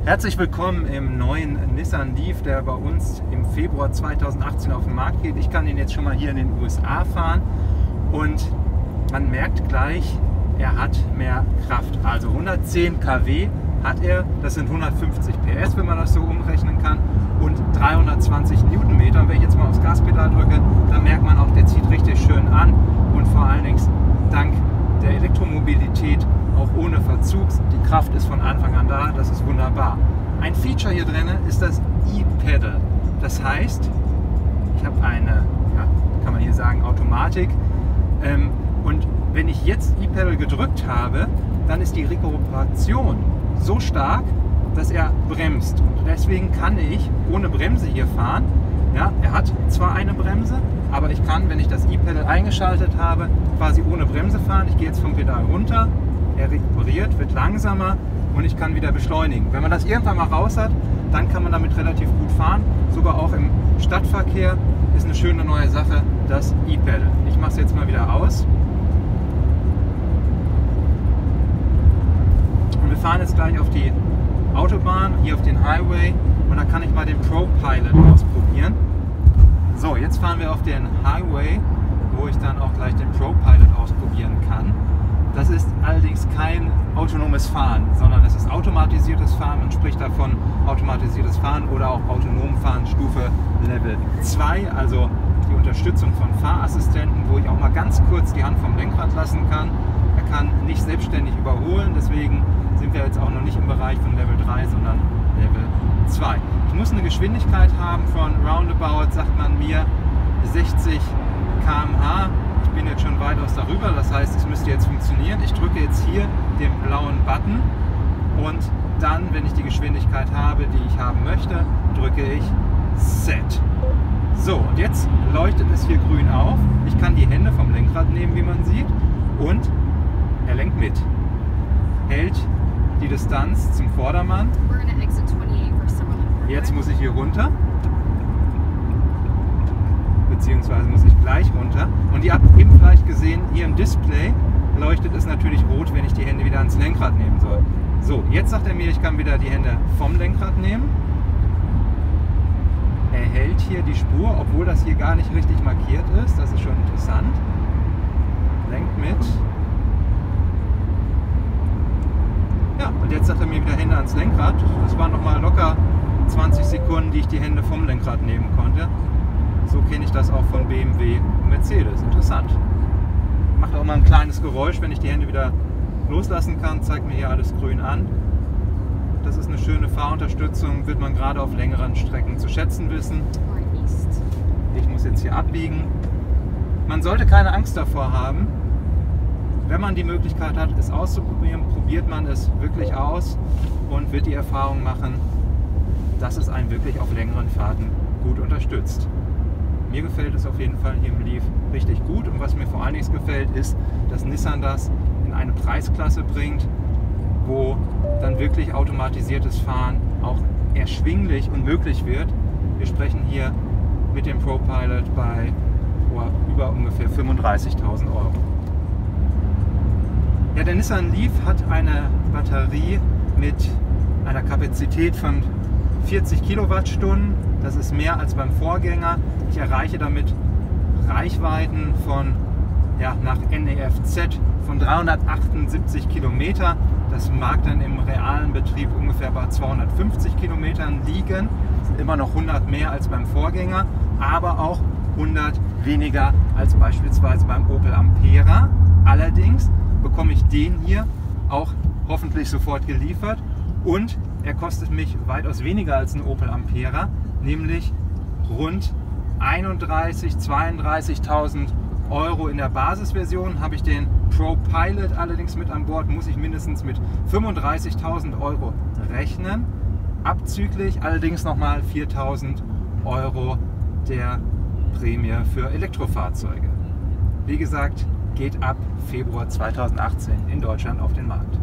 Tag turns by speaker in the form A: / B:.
A: Herzlich willkommen im neuen Nissan Leaf, der bei uns im Februar 2018 auf den Markt geht. Ich kann ihn jetzt schon mal hier in den USA fahren und man merkt gleich, er hat mehr Kraft. Also 110 kW hat er, das sind 150 PS, wenn man das so umrechnen kann, und 320 Newtonmeter. Und wenn ich jetzt mal aufs Gaspedal drücke, dann merkt man auch, der zieht richtig schön an und vor allen Dingen dank der Elektromobilität auch ohne Verzug. Die Kraft ist von Anfang an da, das ist wunderbar. Ein Feature hier drin ist das E-Pedal. Das heißt, ich habe eine, ja, kann man hier sagen, Automatik. Und wenn ich jetzt E-Pedal gedrückt habe, dann ist die Rekuperation so stark, dass er bremst. Und deswegen kann ich ohne Bremse hier fahren. Ja, er hat zwar eine Bremse, aber ich kann, wenn ich das E-Pedal eingeschaltet habe, quasi ohne Bremse fahren. Ich gehe jetzt vom Pedal runter, er rekuperiert, wird langsamer und ich kann wieder beschleunigen. Wenn man das irgendwann mal raus hat, dann kann man damit relativ gut fahren. Sogar auch im Stadtverkehr ist eine schöne neue Sache, das E-Pedal. Ich mache es jetzt mal wieder aus. Und wir fahren jetzt gleich auf die Autobahn, hier auf den Highway, und da kann ich mal den ProPilot ausprobieren. So, jetzt fahren wir auf den Highway, wo ich dann auch gleich den ProPilot ausprobieren kann. Das ist allerdings kein autonomes Fahren, sondern das ist automatisiertes Fahren. Man spricht davon automatisiertes Fahren oder auch autonom Fahren Stufe Level 2, also die Unterstützung von Fahrassistenten, wo ich auch mal ganz kurz die Hand vom Lenkrad lassen kann. Er kann nicht selbstständig überholen, deswegen sind wir jetzt auch noch nicht im Bereich von Level 3, sondern Level 2. Ich muss eine Geschwindigkeit haben von roundabout, sagt man mir, 60 km/h. Ich bin jetzt schon weitaus darüber, das heißt, es müsste jetzt funktionieren. Ich drücke jetzt hier den blauen Button und dann, wenn ich die Geschwindigkeit habe, die ich haben möchte, drücke ich Set. So, und jetzt leuchtet es hier grün auf. Ich kann die Hände vom Lenkrad nehmen, wie man sieht, und er lenkt mit. Hält die Distanz zum Vordermann. Jetzt muss ich hier runter. Beziehungsweise muss ich gleich runter. Und ihr habt eben vielleicht gesehen, hier im Display leuchtet es natürlich rot, wenn ich die Hände wieder ans Lenkrad nehmen soll. So, jetzt sagt er mir, ich kann wieder die Hände vom Lenkrad nehmen. Er hält hier die Spur, obwohl das hier gar nicht richtig markiert ist. Das ist schon interessant. Lenkt mit. Ja, und jetzt sagt er mir wieder Hände ans Lenkrad. Das waren nochmal locker 20 Sekunden, die ich die Hände vom Lenkrad nehmen konnte. So kenne ich das auch von BMW und Mercedes. Interessant. Macht auch mal ein kleines Geräusch, wenn ich die Hände wieder loslassen kann. Zeigt mir hier alles grün an. Das ist eine schöne Fahrunterstützung, wird man gerade auf längeren Strecken zu schätzen wissen. Ich muss jetzt hier abbiegen. Man sollte keine Angst davor haben. Wenn man die Möglichkeit hat, es auszuprobieren, probiert man es wirklich aus und wird die Erfahrung machen, dass es einen wirklich auf längeren Fahrten gut unterstützt. Mir gefällt es auf jeden Fall hier im Leaf richtig gut, und was mir vor allen Dingen gefällt, ist, dass Nissan das in eine Preisklasse bringt, wo dann wirklich automatisiertes Fahren auch erschwinglich und möglich wird. Wir sprechen hier mit dem ProPilot bei über ungefähr 35.000 Euro. Ja, der Nissan Leaf hat eine Batterie mit einer Kapazität von 40 Kilowattstunden. Das ist mehr als beim Vorgänger. Ich erreiche damit Reichweiten von, ja, nach NEFZ von 378 Kilometer. Das mag dann im realen Betrieb ungefähr bei 250 Kilometern liegen. Das sind immer noch 100 mehr als beim Vorgänger, aber auch 100 weniger als beispielsweise beim Opel Ampera. Allerdings bekomme ich den hier auch hoffentlich sofort geliefert, und er kostet mich weitaus weniger als ein Opel Ampera, nämlich rund 31.000, 32.000 Euro in der Basisversion. Habe ich den ProPilot allerdings mit an Bord, muss ich mindestens mit 35.000 Euro rechnen, abzüglich allerdings nochmal 4.000 Euro der Prämie für Elektrofahrzeuge. Wie gesagt, geht ab Februar 2018 in Deutschland auf den Markt.